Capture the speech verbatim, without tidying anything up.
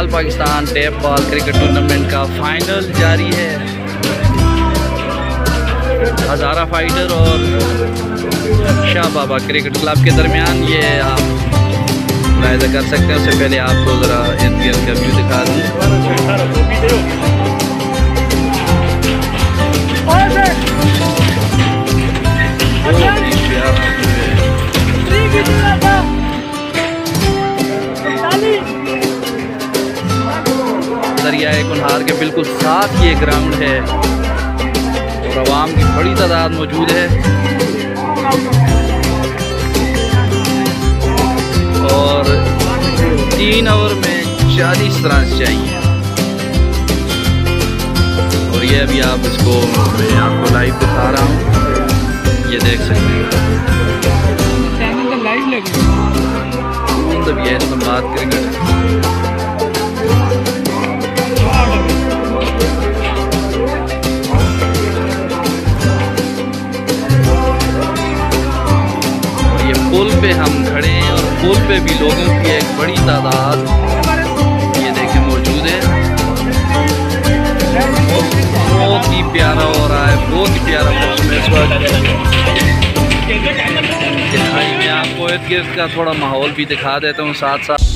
All Pakistan tape ball cricket tournament का final जारी है। हज़ारा फाइटर और शाह बाबा क्रिकेट क्लब के दरमियान ये आप मुलाहिजा कर सकते हैं। उससे पहले आपको ज़रा इर्द गिर्द का व्यू दिखा दूँ। दरियाए कुनहार के बिल्कुल साथ ये ग्राउंड है और आवाम की बड़ी तादाद मौजूद है और तीन ओवर में चालीस रन चाहिए। और ये अभी आप इसको मैं आपको लाइव दिखा रहा हूँ, ये देख सकते हैं। लाइव लगे मतलब ये बात क्रिकेट पुल पे हम खड़े हैं और पुल पे भी लोगों की एक बड़ी तादाद ये देखें मौजूद है। बहुत ही प्यारा हो रहा है, बहुत ही प्यारा मौसम है इस वक्त। मैं आपको इर्द गिर्द का थोड़ा माहौल भी दिखा देता हूँ साथ साथ।